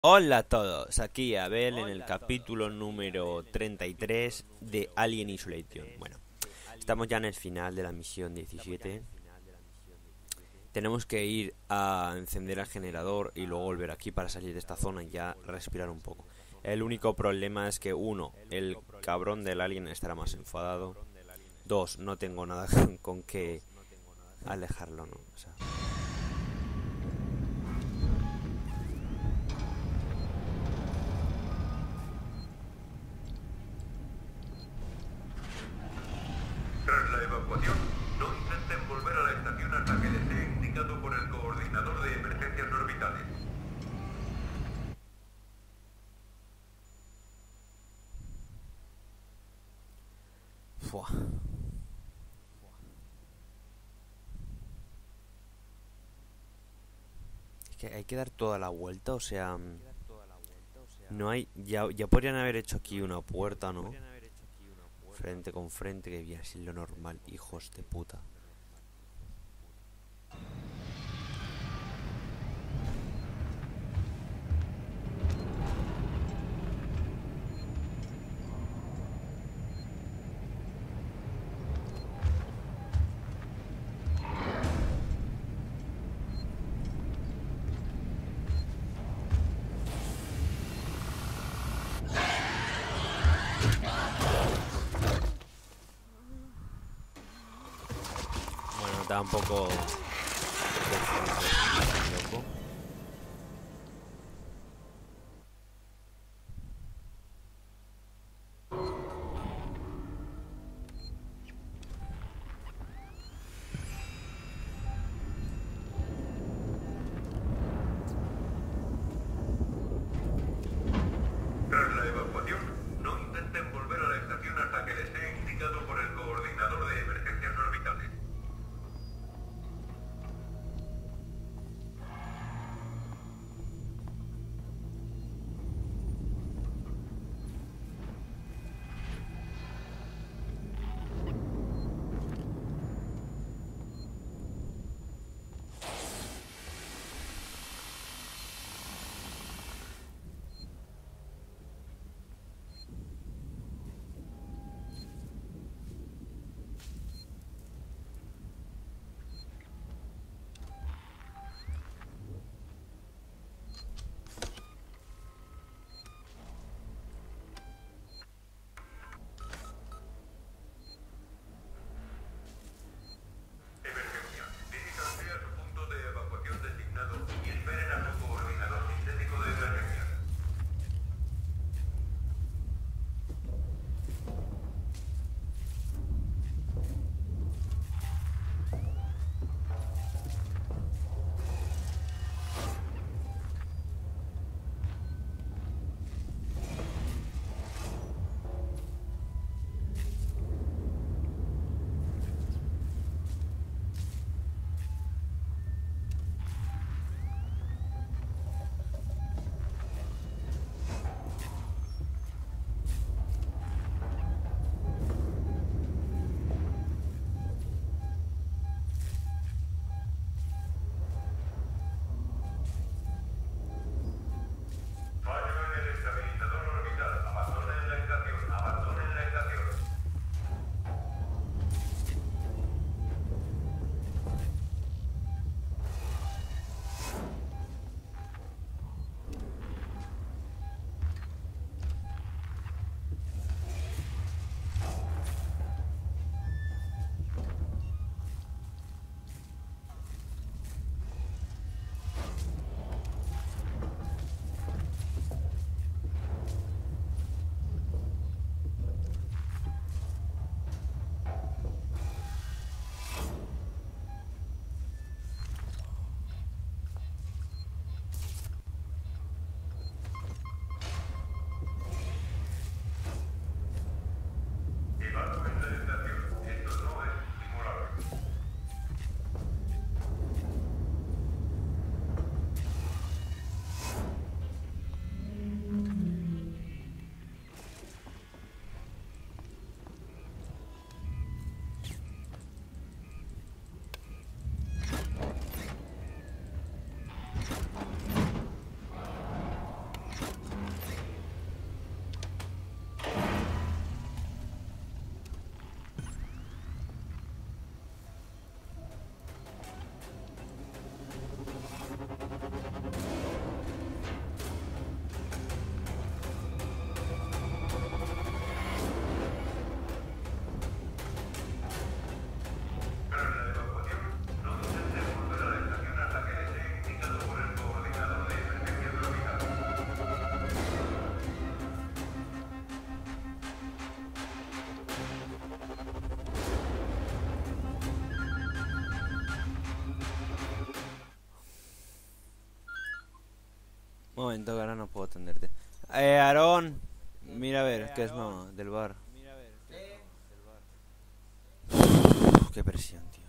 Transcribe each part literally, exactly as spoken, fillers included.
Hola a todos, aquí Abel en el capítulo número treinta y tres de Alien Isolation. Bueno, estamos ya en el final de la misión diecisiete. Tenemos que ir a encender el generador y luego volver aquí para salir de esta zona y ya respirar un poco. El único problema es que, uno, el cabrón del alien estará más enfadado. Dos, no tengo nada con, con que alejarlo, ¿no? O sea... Tras la evacuación, no intenten volver a la estación hasta que les sea indicado por el coordinador de emergencias orbitales. Fua. Es que hay que dar toda la vuelta, o sea... No hay... Ya, ya podrían haber hecho aquí una puerta, ¿no? Frente con frente, que viene así lo normal, hijos de puta. Bueno, tampoco... loco. Tras la evacuación, no intenten volver a la estación hasta que les sea indicado por el coordinador de emergencias orbitales. Un momento, que ahora no puedo atenderte. Eh, Aarón. Mira a ver, ¿qué es mamá? Del bar. Uf, qué presión, tío.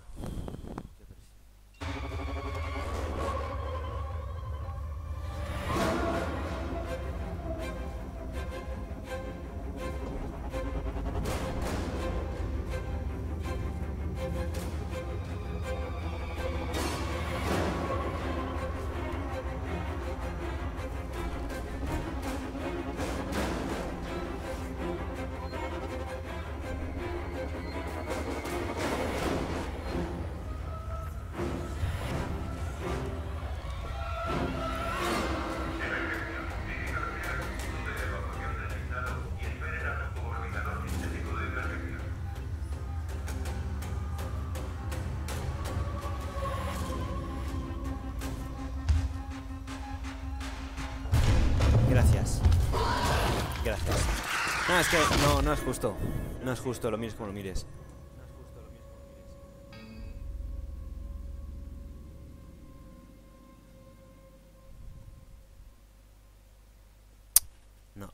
Gracias. Gracias. No, es que no, no es justo. No es justo, lo mires como lo mires. No.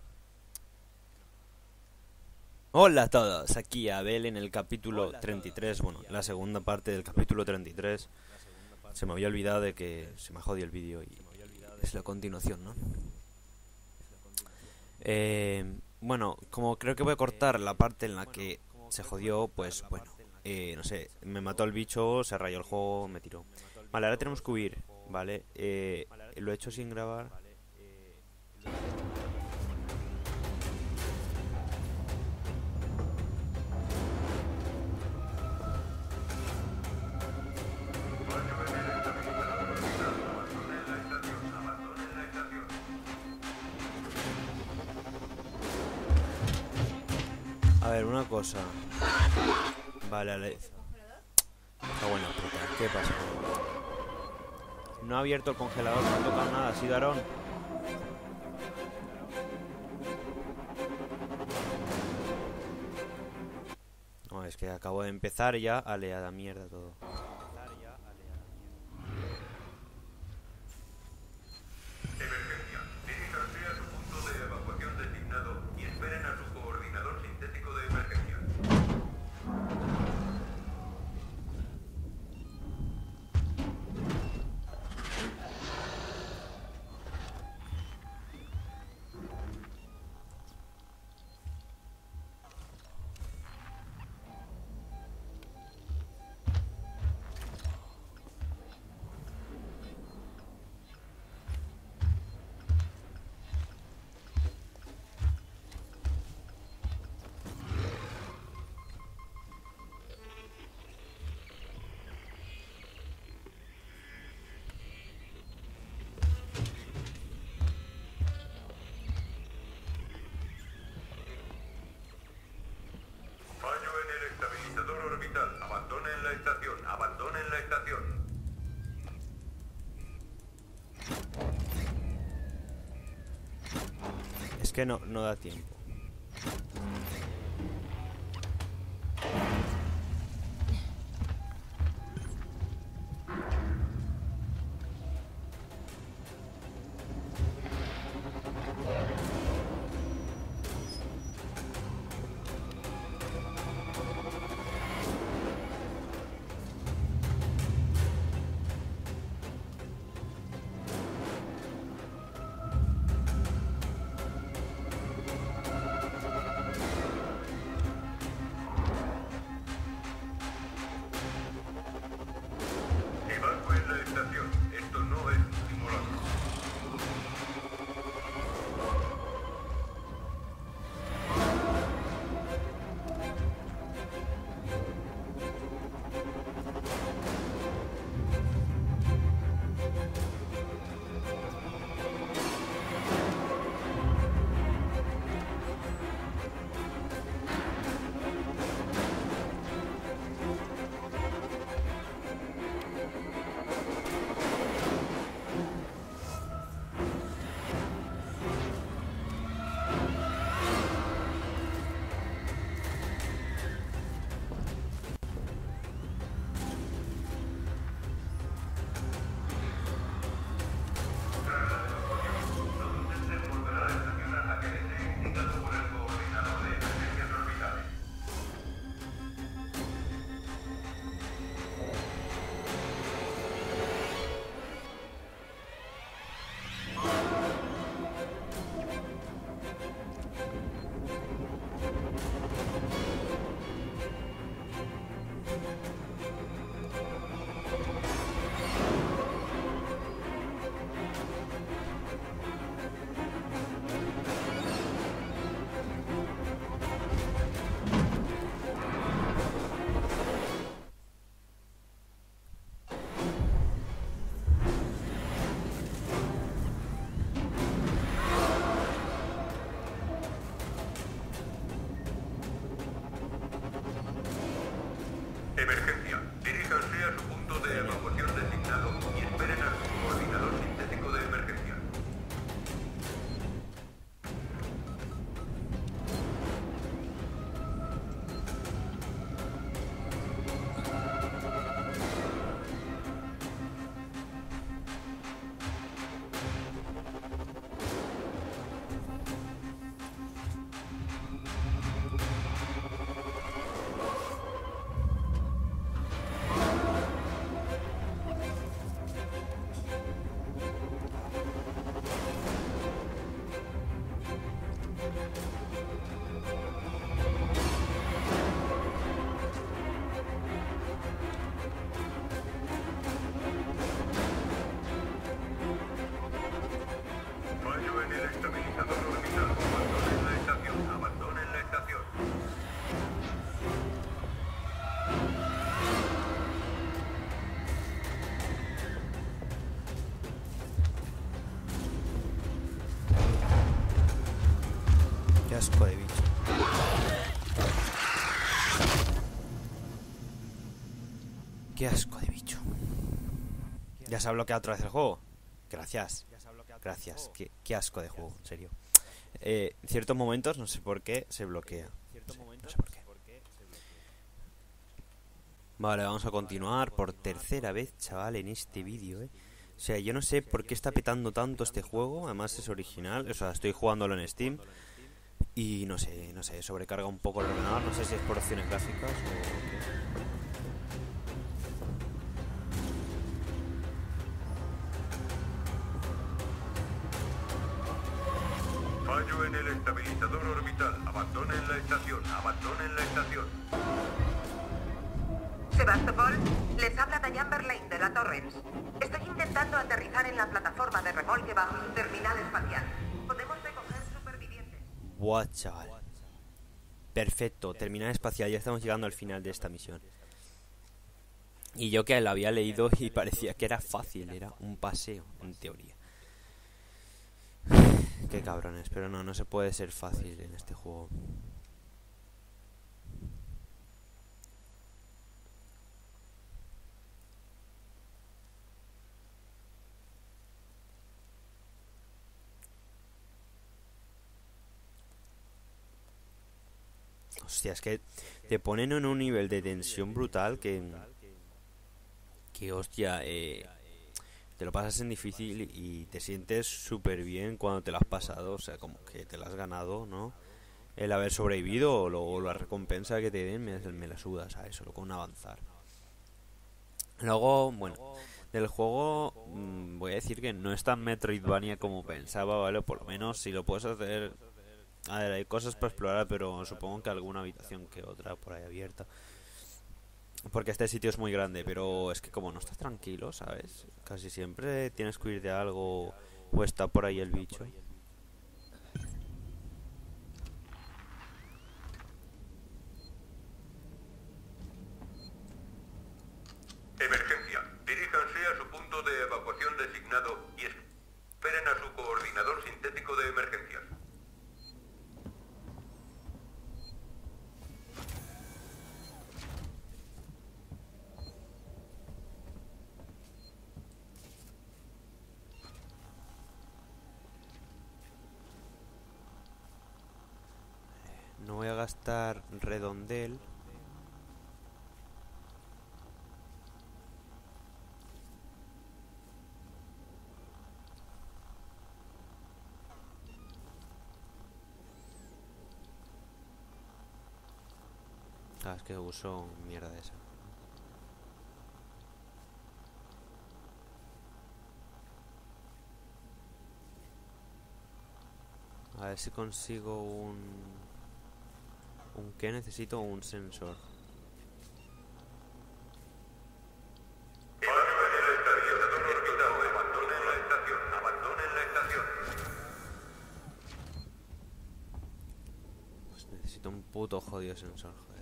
Hola a todos, aquí Abel en el capítulo treinta y tres. Bueno, la segunda parte del capítulo treinta y tres. Se me había olvidado de que se me ha jodido el vídeo y es la continuación, ¿no? Eh, bueno, como creo que voy a cortar la parte en la que se jodió, pues bueno, eh, no sé, me mató el bicho, se rayó el juego, me tiró. Vale, ahora tenemos que huir, ¿vale? Eh, lo he hecho sin grabar. A ver, una cosa. Vale, vale. Está buena puta. ¿Qué pasa? No ha abierto el congelador, no ha tocado nada. ¿Ha sido Aarón? No, es que acabo de empezar ya. Ale, a la mierda todo. Emergencia. Diríjanse a su punto de evacuación designado y esperen a su coordinador sintético de emergencia. Fallo en el estabilizador orbital. Abandonen la estación. Abandonen la estación. Es que no, no da tiempo. asco de bicho. Qué asco de bicho. Ya se ha bloqueado otra vez el juego. Gracias. Gracias. Qué, qué asco de juego, en serio. Eh, en ciertos momentos, no sé por qué, se bloquea. No sé, no sé por qué. Vale, vamos a continuar por tercera vez, chaval, en este vídeo, eh. O sea, yo no sé por qué está petando tanto este juego. Además es original. O sea, estoy jugándolo en Steam. Y no sé, no sé, sobrecarga un poco el ordenador. No sé si es por opciones gráficas o qué. Fallo en el estabilizador orbital. Abandonen la estación. Abandonen la estación. Sebastopol, les habla Diane Verlaine de la Torrens. Estoy intentando aterrizar en la plataforma de remolque bajo su terminal espacial. Podemos recoger supervivientes. Buah, chaval. Perfecto, terminal espacial. Ya estamos llegando al final de esta misión. Y yo que lo había leído y parecía que era fácil. Era un paseo, en teoría. Qué cabrones, pero no, no se puede ser fácil en este juego. Hostia, es que te ponen en un nivel de tensión brutal que... Que hostia, eh, te lo pasas en difícil y te sientes súper bien cuando te lo has pasado. O sea, como que te lo has ganado, ¿no? El haber sobrevivido o, lo, o la recompensa que te den me, me la suda, ¿sabes? Solo con avanzar. Luego, bueno, del juego mmm, voy a decir que no es tan Metroidvania como pensaba, ¿vale? Por lo menos si lo puedes hacer... A ver, hay cosas para explorar, pero supongo que alguna habitación que otra por ahí abierta. Porque este sitio es muy grande, pero es que como no estás tranquilo, ¿sabes? Casi siempre tienes que huir de algo o está por ahí el bicho. Emergencia. Diríjanse a su punto de evacuación designado y esperen a su coordinador sintético de emergencias. No voy a gastar redondel. Ah, es que uso mierda esa. A ver si consigo un... ¿Un qué? Necesito un sensor. Pues necesito un puto jodido sensor, joder.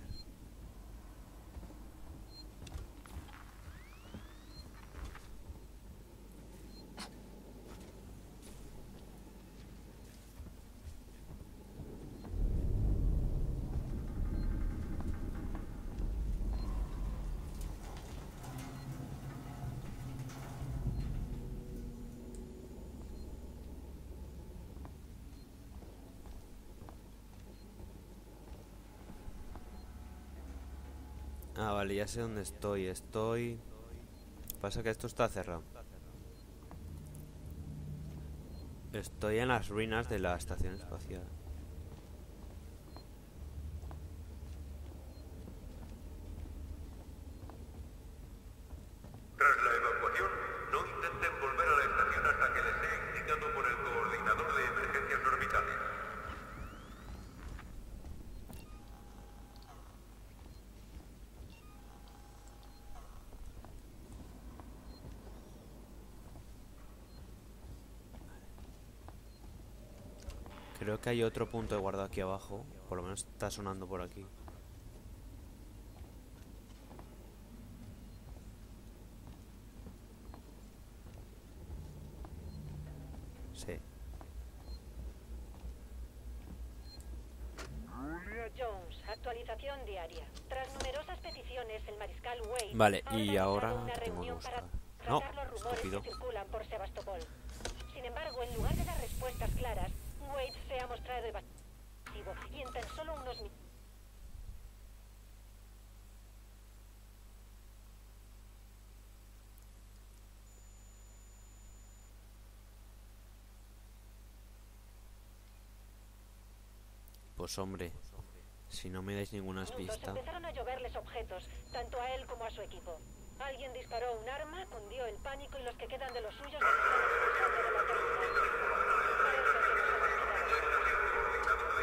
Ah, vale, ya sé dónde estoy. Estoy... Pasa que esto está cerrado. Estoy en las ruinas de la estación espacial. Tras la evacuación, no intenten volver a la estación hasta que les sea indicado por el coordinador de emergencias orbitales. Creo que hay otro punto de guardado aquí abajo. Por lo menos está sonando por aquí. Sí. actualización diaria. Tras numerosas peticiones, el mariscal Wade Vale, ha y ahora organizado una tengo que reunión buscar. para No, tratar los rumores estúpido. que circulan por Sebastopol. Sin embargo, en lugar de dar respuestas claras, Wade se ha mostrado evasivo y en tan solo unos minutos. Pues hombre, si no me dais ninguna pista. Empezaron a lloverles objetos, tanto a él como a su equipo. Alguien disparó un arma, cundió el pánico y los que quedan de los suyos los están expulsando de la terminal. Parece que nos hemos quedado.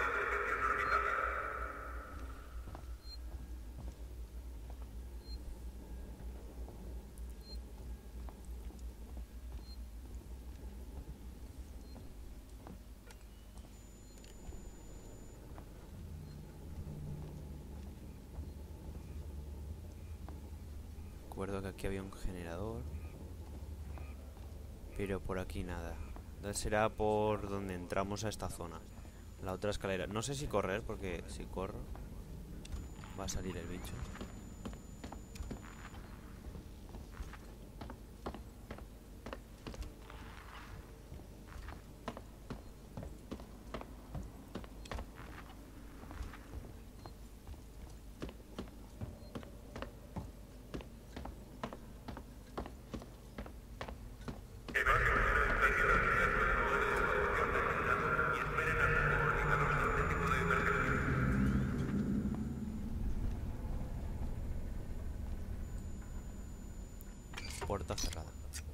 Recuerdo que aquí había un generador, pero por aquí nada. Entonces será por donde entramos a esta zona. La otra escalera. No sé si correr, porque si corro va a salir el bicho. Puerta cerrada.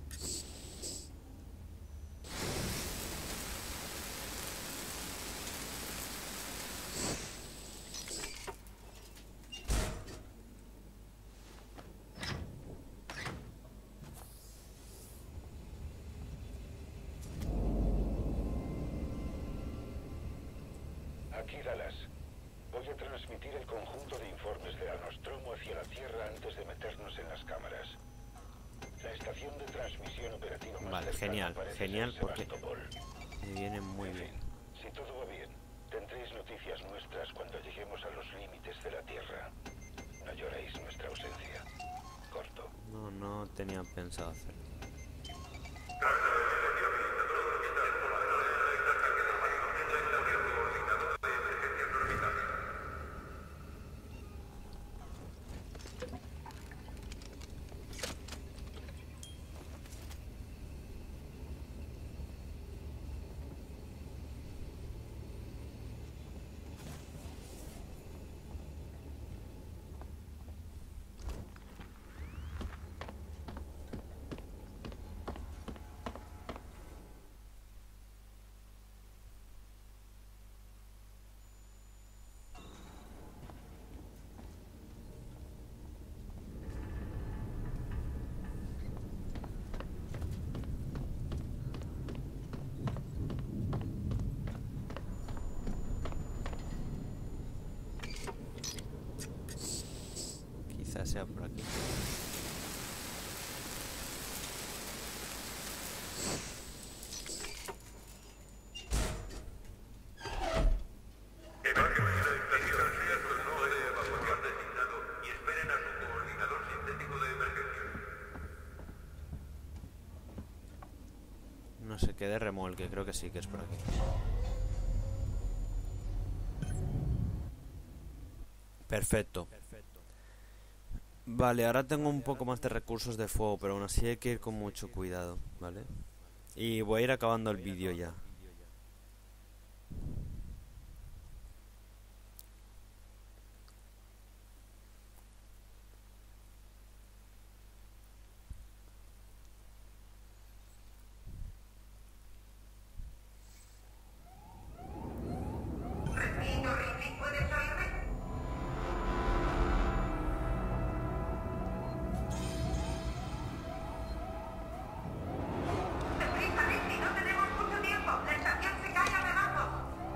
Aquí Dallas. Voy a transmitir el conjunto de informes de Nostromo hacia la Tierra antes de meternos en las cámaras. La estación de transmisión operativa más Vale, cercana genial, parece genial, ser porque Sebastopol. me viene muy En bien. fin, si todo va bien, tendréis noticias nuestras cuando lleguemos a los límites de la Tierra. No lloréis nuestra ausencia. Corto. No, no tenía pensado hacerlo. Quizás sea por aquí. No sé qué de remolque, creo que sí que es por aquí. Perfecto. Vale, ahora tengo un poco más de recursos de fuego, pero aún así hay que ir con mucho cuidado, ¿vale? Y voy a ir acabando el vídeo ya. Repito, Ripley, ¿puedes oírme? Deprisa, Ripley, no tenemos mucho tiempo. La estación se cae a pedazos.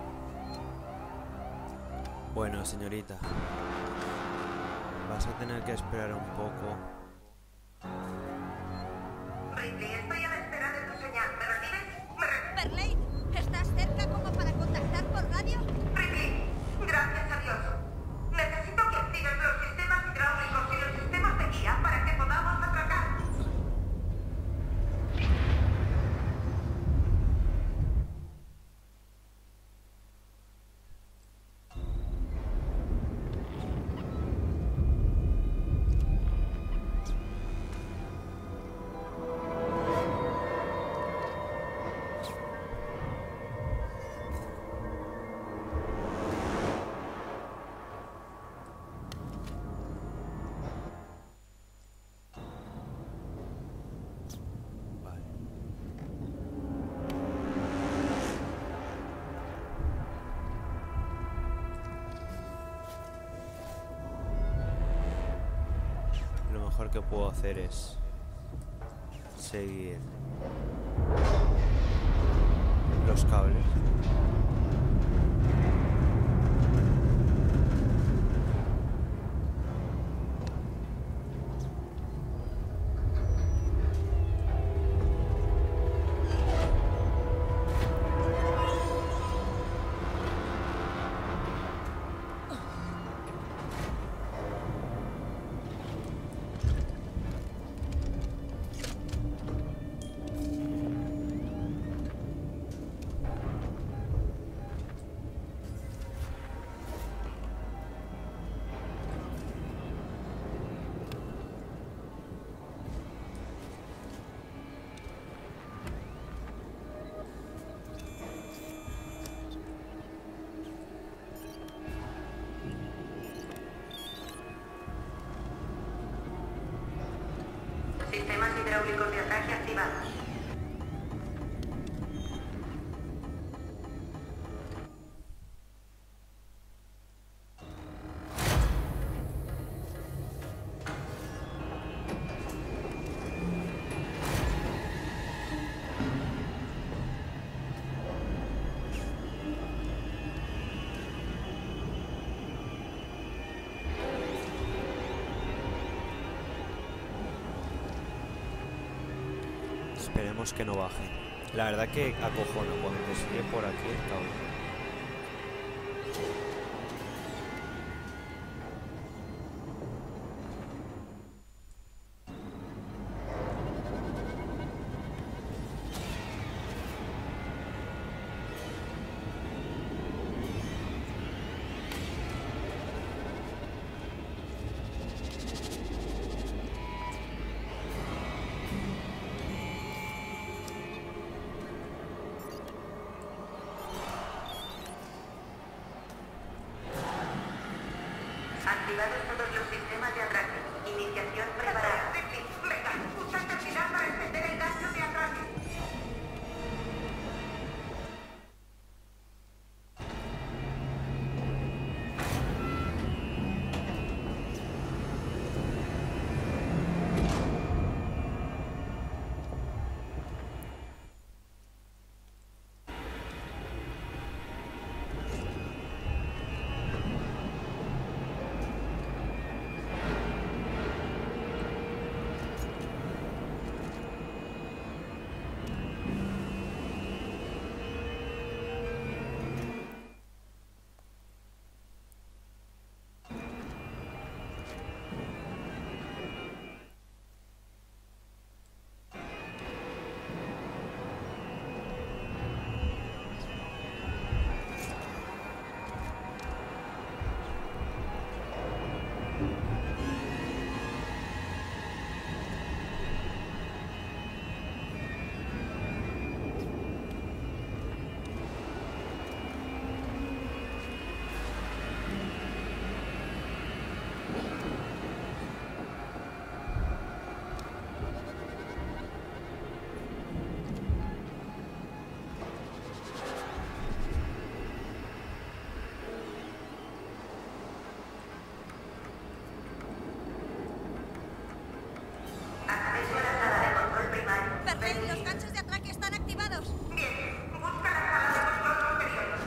Bueno, señorita, vas a tener que esperar un poco. Ripley, estoy a la espera de tu señal. ¿Me recibes? ¿Me re- Verlaine, ¿estás cerca como para contactar por radio? Ripley, gracias a Dios. ¿Me mejor que puedo hacer es seguir los cables. Sistemas hidráulicos de ataque activados. Esperemos que no baje. La verdad que acojona cuando te sigue por aquí el cabrón. Activados todos los sistemas de atraque. Iniciación preparada. Venga, usa esta actividad para encender el gancho de atraque. Acceso a la sala de control primario. Perfecto, los ganchos de atraque están activados. Bien, busca la sala de control superior.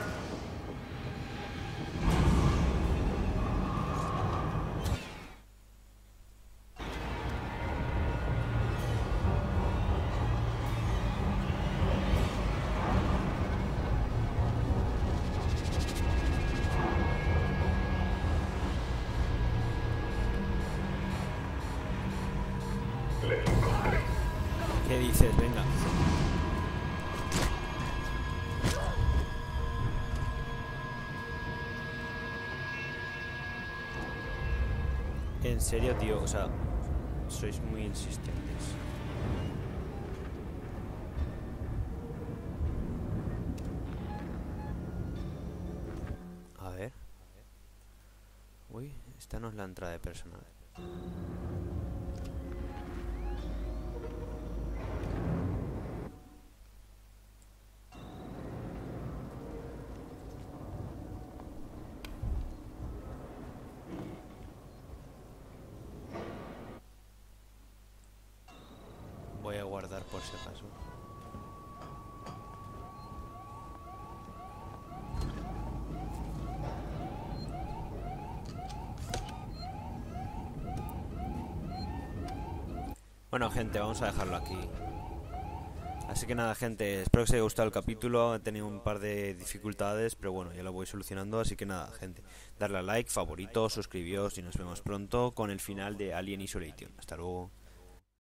¿Qué dices? Venga. En serio, tío, o sea, sois muy insistentes. A ver. Uy, esta no es la entrada de personal. por si acaso. Bueno, gente, vamos a dejarlo aquí. Así que nada, gente, espero que os haya gustado el capítulo. He tenido un par de dificultades, pero bueno, ya lo voy solucionando. Así que nada, gente, darle a like, favorito, suscribíos y nos vemos pronto con el final de Alien Isolation. Hasta luego.